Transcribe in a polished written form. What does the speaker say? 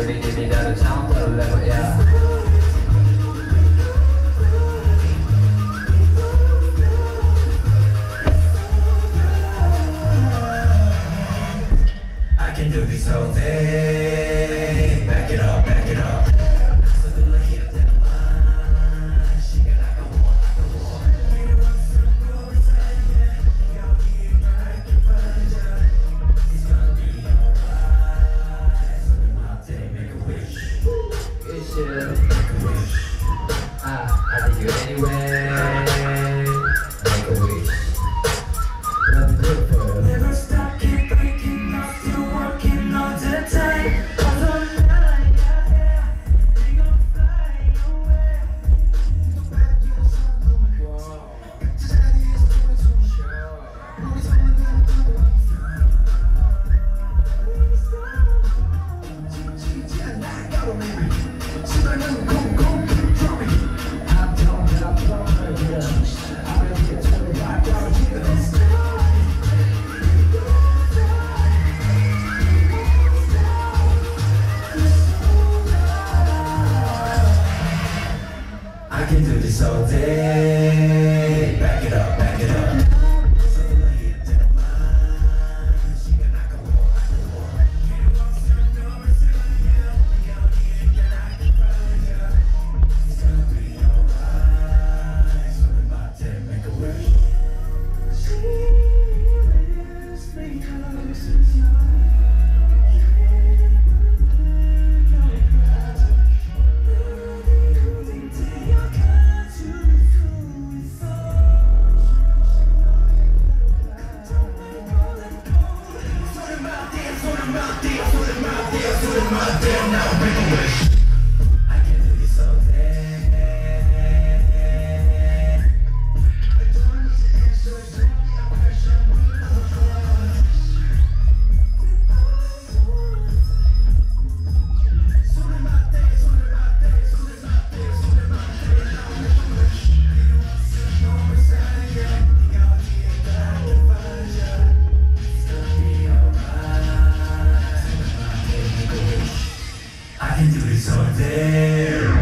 우리 집이 다른 차원대로 level, yeah. I can do this all day. Back it up, back it up. 서둘러 힘들만 시간 아까워, 아까워. 이루어진 사이에 여기 밝게 반짝. It's gonna be alright. So in my day, make a wish. Wish it, make a wish. I need you anyway. Make a wish. Nothing good for you. Never stop, keep breaking up, still working all the time. All the night, yeah. We gon' fly away. I can do this all day. Back it up, back it up. 서둘러 힘들만 시간 아까워, 아까워. 이루어진 너의 사이에 여기에 나게 반짝. It's gonna be alright. So in my day, make a wish. She lives because it's young. I can do this all day. I don't need to answer a question. I can do this all day.